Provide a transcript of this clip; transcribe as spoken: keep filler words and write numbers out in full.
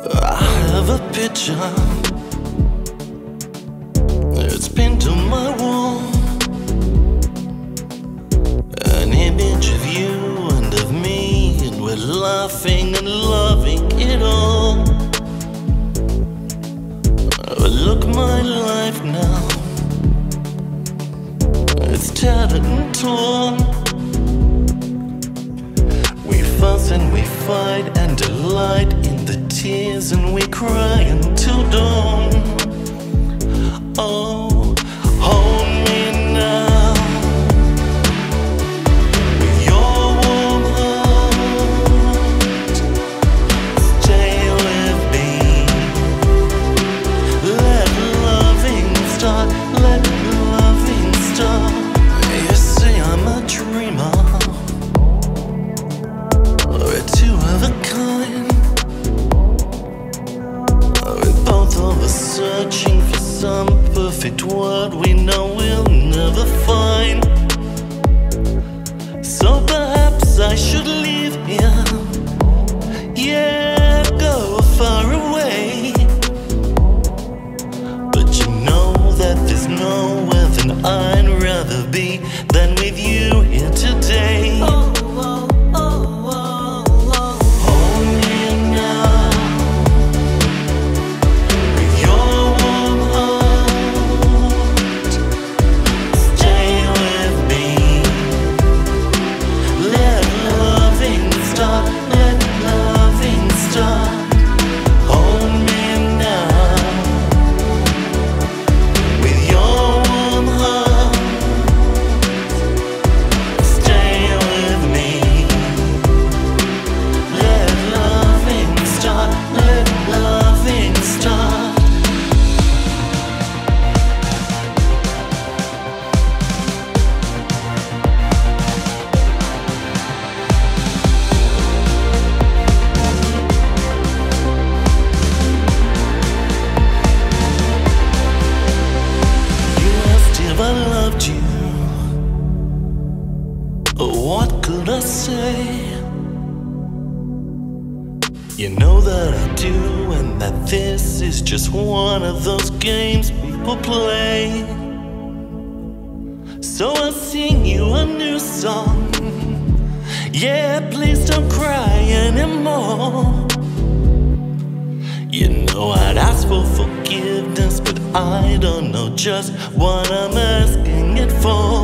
I have a picture, it's pinned to my wall, an image of you and of me, and we're laughing and loving it all. But look, my life now, it's tattered and torn. We fuss and we fight and delight in the tears, and we cry until dawn. Oh, hold me now with your warm heart. Stay with me. Let loving start. Let loving start. You see, I'm a dreamer. We're two of a kind. With both of us searching for some perfect word we know we'll never find. So perhaps I should leave here, yeah, go far away. But you know that there's nowhere that I'd rather be than with you here today. Oh, oh, oh, oh, oh. Hold me now with your warm heart. Stay with me. Let loving start. Let loving start. Hold me now with your warm heart. Stay with me. Let loving start. Let loving start. You asked if I loved you. What could I say? You know that I do, and that this is just one of those games people play. So I'll sing you a new song. Yeah, please don't cry anymore. You know I'd ask for forgiveness, but I don't know just what I'm asking it for.